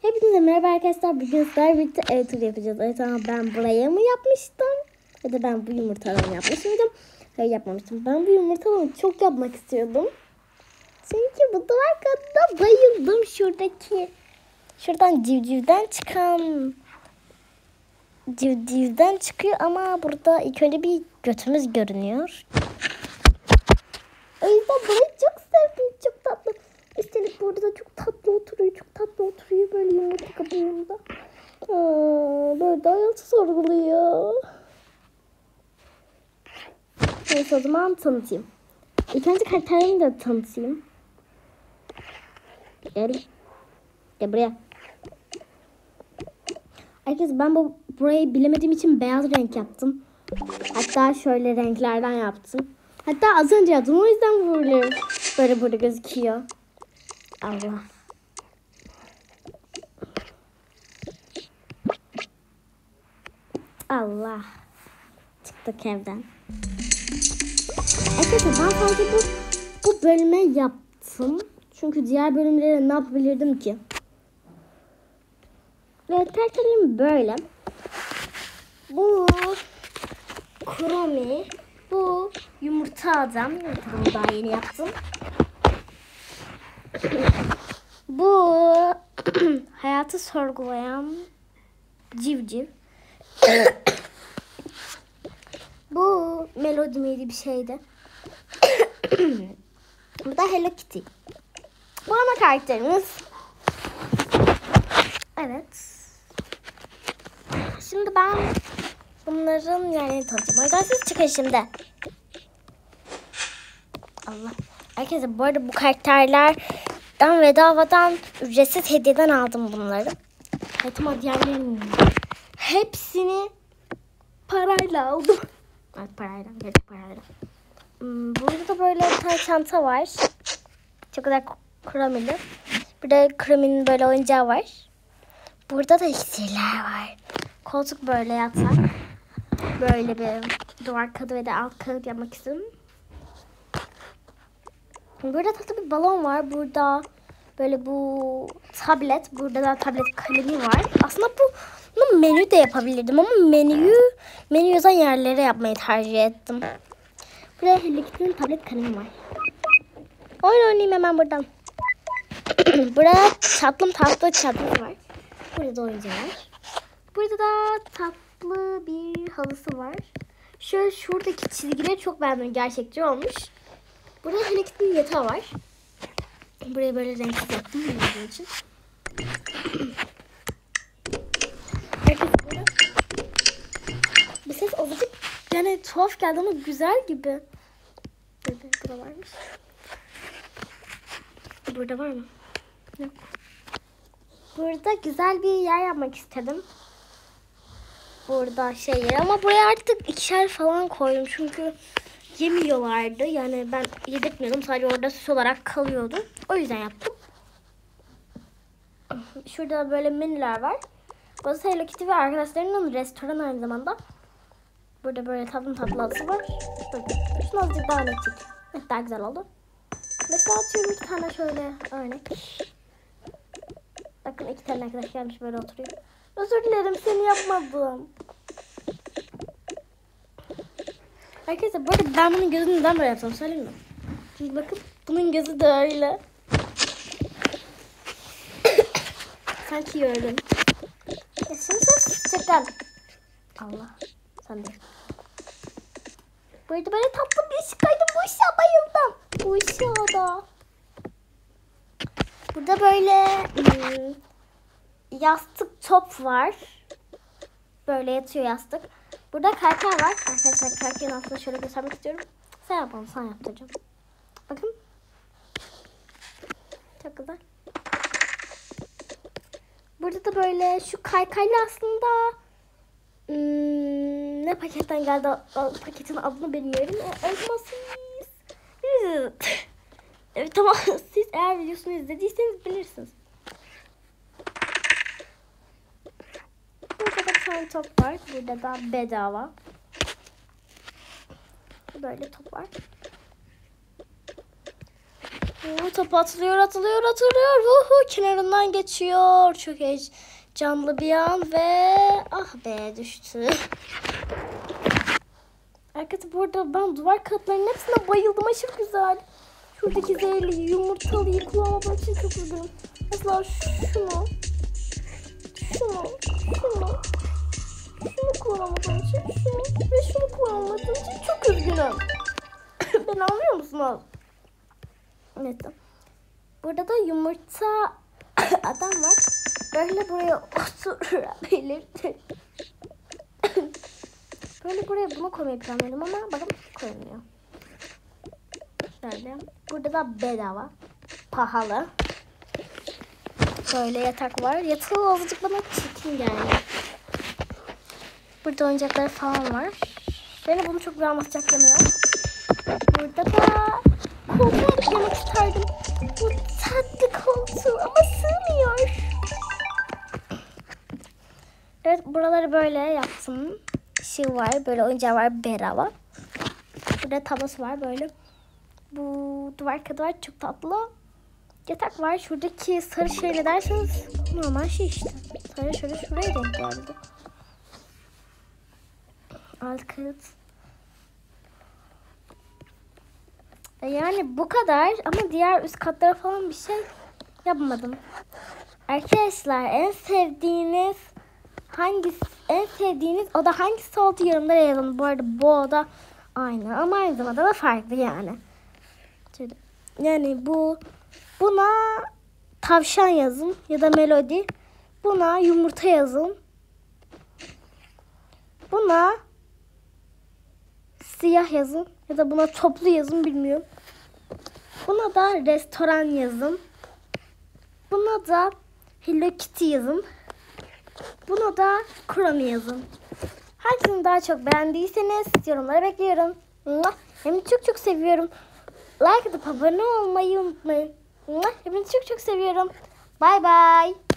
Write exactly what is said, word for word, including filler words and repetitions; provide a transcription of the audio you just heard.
Hepinize merhaba arkadaşlar. Bugün sizlerle birlikte ev turu yapacağız. Evet ama ben buraya mı yapmıştım? Ya da ben bu yumurtalarını yapmış mıydım? Hayır, yapmamıştım. Ben bu yumurtalarını çok yapmak istiyordum. Çünkü bu duvar katına bayıldım. Şuradaki şuradan civcivden çıkan civcivden çıkıyor ama burada ilk önce bir götümüz görünüyor. O yüzden burayı çok sevdim. Çok tatlı. Üstelik burada da çok tatlı oturuyor. Çok tatlı oturuyor böyle yumurta kabuğunda. Aa, böyle de hayatı sorguluyor. Neyse o zaman tanıtayım. İlk önce karakterimi de tanıtayım. Gel. Gel buraya. Arkadaşlar ben bu burayı bilemediğim için beyaz renk yaptım. Hatta şöyle renklerden yaptım. Hatta az önce yaptım. O yüzden böyle böyle burada gözüküyor. Allah. Allah. Çıktık evden. Arkadaşlar ben sadece bu, bu bölüme yaptım. Çünkü diğer bölümlere ne yapabilirdim ki? Evet, karakterim böyle. Bu Kromi. Bu yumurta adam. Yumurtamı daha yeni yaptım. Bu hayatı sorgulayan civciv. Bu Melody miydi bir şeydi. Bu da Hello Kitty. Bu ana karakterimiz. Evet. Şimdi ben bunların yani tanıtacağım. O yüzden siz çıkın şimdi. Allah. Arkadaşlar bu arada bu karakterlerden bedavadan ücretsiz hediyeden aldım bunları. Evet ama diğerlerinin hepsini parayla aldım. Evet parayla. Gerçek parayla. Hmm, burada da böyle bir tane çanta var. Çok güzel kremili. Burada kreminin böyle oyuncağı var. Burada da iksirler var. Koltuk böyle yatak. Böyle bir duvar kağıdı ve de alt kağıt yapmak istedim. Burada tatlı bir balon var. Burada böyle bu tablet. Burada da tablet kalemi var. Aslında bu bunu menü de yapabilirdim ama menüyü menü yazan yerlere yapmayı tercih ettim. Burada Hello Kitty'nin tablet kalemi var. Oyun oynayayım hemen buradan. Burada tatlım tatlı çadır var. Burada da oyuncağı var. Burada da tatlı bir halısı var. Şöyle şuradaki çizgileri çok beğendim. Gerçekçi olmuş. Burada Hello Kitty'nin yatağı var. Buraya böyle renksiz yaptım. Bunun için. Burada bir ses azıcık yani tuhaf geldi ama güzel gibi. Burada, burada varmış. Burada var mı? Yok. Burada güzel bir yer yapmak istedim. Burada şey yer ama buraya artık ikişer falan koydum çünkü yemiyorlardı. Yani ben yedirtmiyordum. Sadece orada süs olarak kalıyordu. O yüzden yaptım. Şurada böyle menüler var. Burası Hello Kitty ve arkadaşlarının restoran aynı zamanda. Burada böyle tatlı tatlı adısı var. Şunu azıcık daha net çek. Evet, daha güzel oldu. Mesela atıyorum iki tane şöyle örnek. Bakın iki tane arkadaş gelmiş böyle oturuyor. Özür dilerim, seni yapmadım. Arkadaşlar bu arada ben bunun gözünü neden böyle yaptım söyleyeyim mi? Şimdi bakın bunun gözü de öyle. Sanki gördüm. E şimdi sen çeken. Allah. Sen de. Bu arada böyle tatlı bir ışık koydum. Bu ışığa bayıldım. Bu ışığa. Burada böyle hmm, yastık top var. Böyle yatıyor yastık. Burada kaykay var. Arkadaşlar kaykayın aslında şöyle göstermek istiyorum. Sen yapalım, sen yaptıracağım. Bakın. Çok güzel. Burada da böyle şu kaykayla aslında hmm, ne paketten geldi? O paketin adını bilmiyorum. Elmasız. Evet tamam. Siz eğer videosunu izlediyseniz bilirsiniz. Burada da bir tane top var. Burada da bedava. Böyle top var. Oo, top atılıyor, atılıyor, atılıyor. Uhu, kenarından geçiyor. Çok heyecanlı bir an ve ah be düştü. Arkadaşlar burada ben duvar kağıtlarının hepsine bayıldım. Aşırı güzel. Şuradaki zehirli yumurtalıyı kullanmadığım için çok üzgünüm. Mesela şunu, şunu, şunu, şunu kullanamadığım için, şunu ve şunu kullanamadığım için çok üzgünüm. Beni anlıyor musunuz? Neyse. Burada da yumurta adam var. Böyle buraya oturabilirdi. Böyle buraya bunu koymayı planladım ama bakın koymuyor. Şöyle. Burada da bedava. Pahalı. Böyle yatak var. Yatağı azıcık bana çirkin geldi. Burada oyuncakları falan var. Beni bunu çok bir anlatacak demiyor. Burada da koltuğa eklemek isterdim. Bu tatlı koltuğu ama sığmıyor. Evet buraları böyle yaptım. Işığı var. Böyle oyuncağı var bedava. Burada tablosu var böyle. Bu duvar kağıdı var. Çok tatlı. Yatak var. Şuradaki sarı şey ne derseniz normal şey işte. Sarı şöyle şuraya denk geldi. Alt kağıt. Yani bu kadar ama diğer üst katlara falan bir şey yapmadım. Arkadaşlar en sevdiğiniz hangisi, en sevdiğiniz oda hangisi oldu yorumlara yazın. Bu arada bu oda aynı ama aynı zamanda da farklı yani. Şöyle. Yani bu buna tavşan yazın ya da melodi. Buna yumurta yazın. Buna siyah yazın ya da buna toplu yazın bilmiyorum. Buna da restoran yazın. Buna da Hello Kitty yazın. Buna da Chromie yazın. Hangisini daha çok beğendiyseniz yorumlara bekliyorum. Hepinizi çok çok seviyorum. Like atıp abone olmayı unutmayın. Hepinizi çok çok seviyorum. Bye bye.